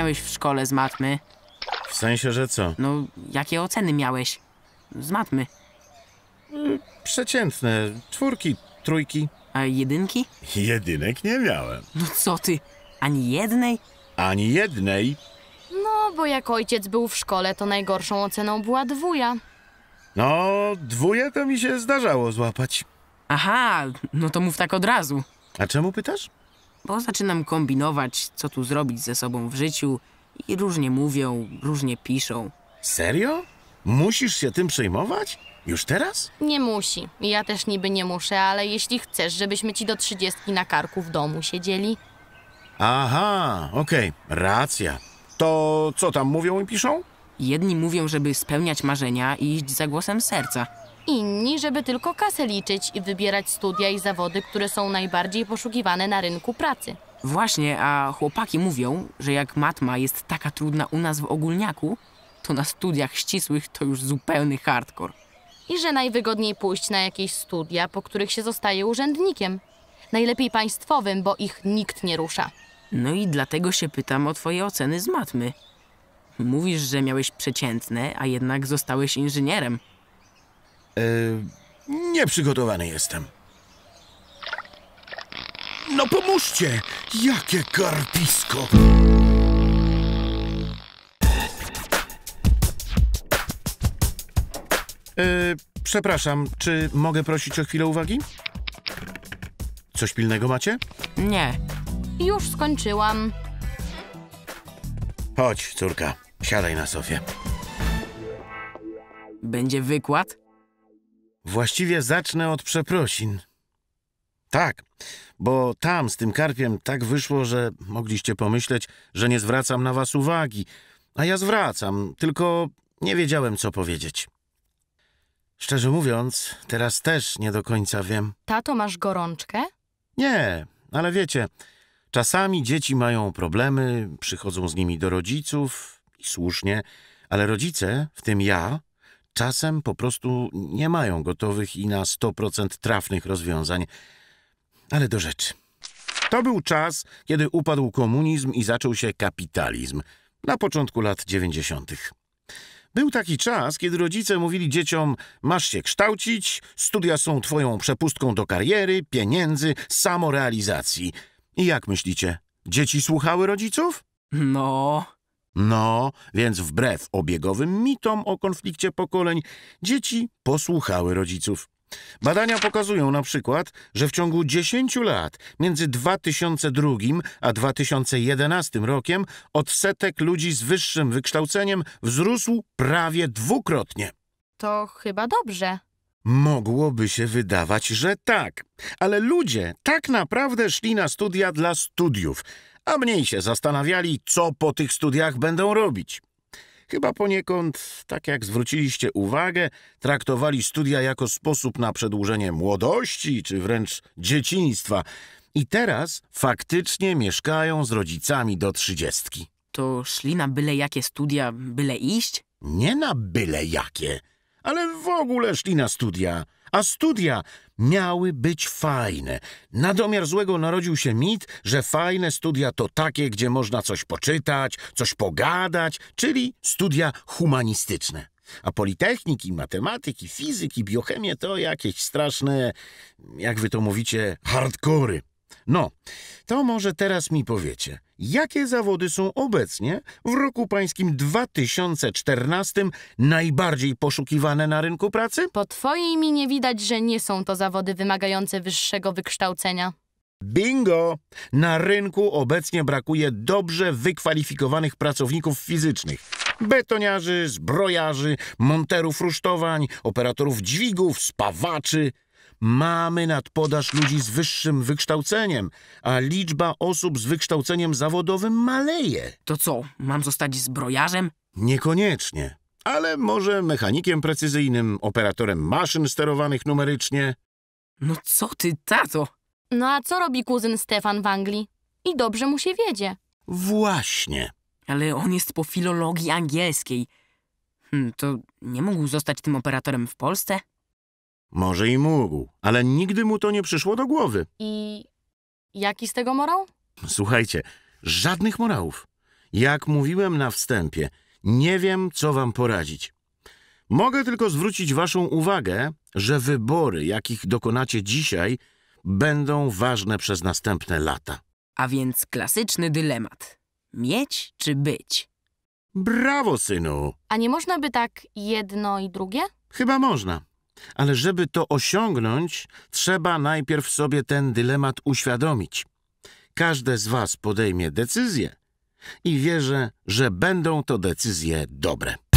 miałeś w szkole z matmy? W sensie, że co? No, jakie oceny miałeś z matmy? Przeciętne. 4, 3. A jedynki? Jedynek nie miałem. No co ty, ani jednej? Ani jednej. No, bo jak ojciec był w szkole, to najgorszą oceną była 2. No, 2 to mi się zdarzało złapać. Aha, no to mów tak od razu. A czemu pytasz? Bo zaczynam kombinować, co tu zrobić ze sobą w życiu i różnie mówią, różnie piszą. Serio? Musisz się tym przejmować? Już teraz? Nie musi. Ja też niby nie muszę, ale jeśli chcesz, żebyśmy ci do 30 na karku w domu siedzieli... Aha, okej, racja. To co tam mówią i piszą? Jedni mówią, żeby spełniać marzenia i iść za głosem serca. Inni, żeby tylko kasę liczyć i wybierać studia i zawody, które są najbardziej poszukiwane na rynku pracy. Właśnie, a chłopaki mówią, że jak matma jest taka trudna u nas w ogólniaku, to na studiach ścisłych to już zupełny hardcore. I że najwygodniej pójść na jakieś studia, po których się zostaje urzędnikiem. Najlepiej państwowym, bo ich nikt nie rusza. No i dlatego się pytam o twoje oceny z matmy. Mówisz, że miałeś przeciętne, a jednak zostałeś inżynierem. Nieprzygotowany jestem. No pomóżcie! Jakie karpisko! Przepraszam, czy mogę prosić o chwilę uwagi? Coś pilnego macie? Nie. Już skończyłam. Chodź, córka, siadaj na sofie. Będzie wykład? Właściwie zacznę od przeprosin. Tak, bo tam z tym karpiem tak wyszło, że mogliście pomyśleć, że nie zwracam na was uwagi. A ja zwracam, tylko nie wiedziałem, co powiedzieć. Szczerze mówiąc, teraz też nie do końca wiem. Tato, masz gorączkę? Nie, ale wiecie, czasami dzieci mają problemy, przychodzą z nimi do rodziców i słusznie, ale rodzice, w tym ja, czasem po prostu nie mają gotowych i na 100% trafnych rozwiązań. Ale do rzeczy. To był czas, kiedy upadł komunizm i zaczął się kapitalizm. Na początku lat 90. Był taki czas, kiedy rodzice mówili dzieciom: masz się kształcić, studia są twoją przepustką do kariery, pieniędzy, samorealizacji. I jak myślicie, dzieci słuchały rodziców? No, więc wbrew obiegowym mitom o konflikcie pokoleń, dzieci posłuchały rodziców. Badania pokazują na przykład, że w ciągu 10 lat między 2002 a 2011 rokiem odsetek ludzi z wyższym wykształceniem wzrósł prawie 2-krotnie. To chyba dobrze. Mogłoby się wydawać, że tak, ale ludzie tak naprawdę szli na studia dla studiów, a mniej się zastanawiali, co po tych studiach będą robić. Chyba poniekąd, tak jak zwróciliście uwagę, traktowali studia jako sposób na przedłużenie młodości czy wręcz dzieciństwa. I teraz faktycznie mieszkają z rodzicami do 30. To szli na byle jakie studia, byle iść? Nie na byle jakie, ale w ogóle szli na studia. A studia miały być fajne. Na domiar złego narodził się mit, że fajne studia to takie, gdzie można coś poczytać, coś pogadać, czyli studia humanistyczne. A politechniki, matematyki, fizyki, biochemię to jakieś straszne, jak wy to mówicie, hardkory. No, to może teraz mi powiecie, jakie zawody są obecnie w roku pańskim 2014 najbardziej poszukiwane na rynku pracy? Po twojej minie widać, że nie są to zawody wymagające wyższego wykształcenia. Bingo! Na rynku obecnie brakuje dobrze wykwalifikowanych pracowników fizycznych. Betoniarzy, zbrojarzy, monterów rusztowań, operatorów dźwigów, spawaczy. Mamy nadpodaż ludzi z wyższym wykształceniem, a liczba osób z wykształceniem zawodowym maleje. To co, mam zostać zbrojarzem? Niekoniecznie, ale może mechanikiem precyzyjnym, operatorem maszyn sterowanych numerycznie. No co ty, tato? No a co robi kuzyn Stefan w Anglii? I dobrze mu się wiedzie. Właśnie. Ale on jest po filologii angielskiej. To nie mógł zostać tym operatorem w Polsce? Może i mógł, ale nigdy mu to nie przyszło do głowy. I jaki z tego morał? Słuchajcie, żadnych morałów. Jak mówiłem na wstępie, nie wiem, co wam poradzić. Mogę tylko zwrócić waszą uwagę, że wybory, jakich dokonacie dzisiaj, będą ważne przez następne lata. A więc klasyczny dylemat. Mieć czy być? Brawo, synu! A nie można by tak jedno i drugie? Chyba można. Ale żeby to osiągnąć, trzeba najpierw sobie ten dylemat uświadomić. Każde z was podejmie decyzję i wierzę, że będą to decyzje dobre.